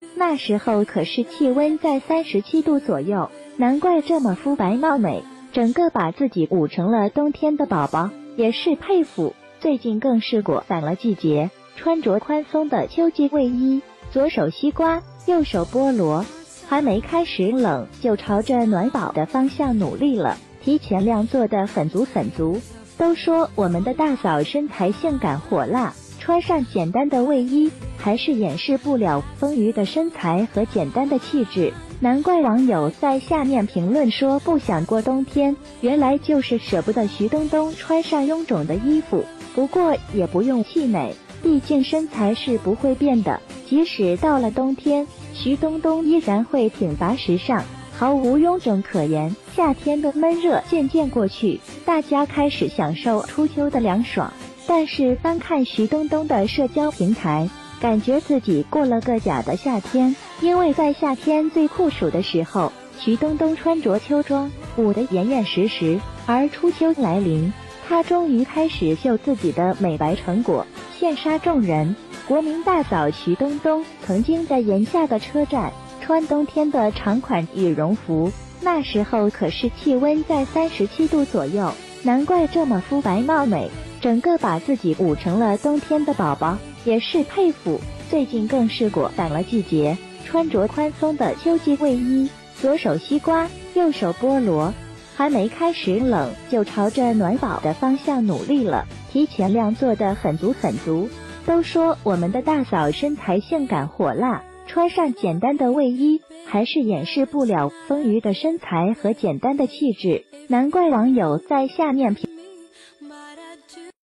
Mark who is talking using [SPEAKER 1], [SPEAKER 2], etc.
[SPEAKER 1] 那时候可是气温在37度左右，难怪这么肤白貌美，整个把自己捂成了冬天的宝宝，也是佩服。最近更是果反了季节，穿着宽松的秋季卫衣，左手西瓜，右手菠萝，还没开始冷就朝着暖宝的方向努力了，提前量做的很足很足。都说我们的大嫂身材性感火辣，穿上简单的卫衣还是掩饰不了丰腴的身材和简单的气质，难怪网友在下面评论说不想过冬天，原来就是舍不得徐冬冬穿上臃肿的衣服。不过也不用气馁，毕竟身材是不会变的，即使到了冬天，徐冬冬依然会挺拔时尚，毫无臃肿可言。夏天的闷热渐渐过去，大家开始享受初秋的凉爽，但是翻看徐冬冬的社交平台，感觉自己过了个假的夏天，因为在夏天最酷暑的时候，徐冬冬穿着秋装，捂得严严实实，而初秋来临，她终于开始秀自己的美白成果，羡煞众人。国民大嫂徐冬冬曾经在炎夏的车站穿冬天的长款羽绒服，那时候可是气温在37度左右，难怪这么肤白貌美，整个把自己捂成了冬天的宝宝，也是佩服。最近更是果反了季节，穿着宽松的秋季卫衣，左手西瓜，右手菠萝，还没开始冷就朝着暖宝的方向努力了，提前量做的很足很足。都说我们的大嫂身材性感火辣，穿上简单的卫衣还是掩饰不了丰腴的身材和简单的气质，难怪网友在下面评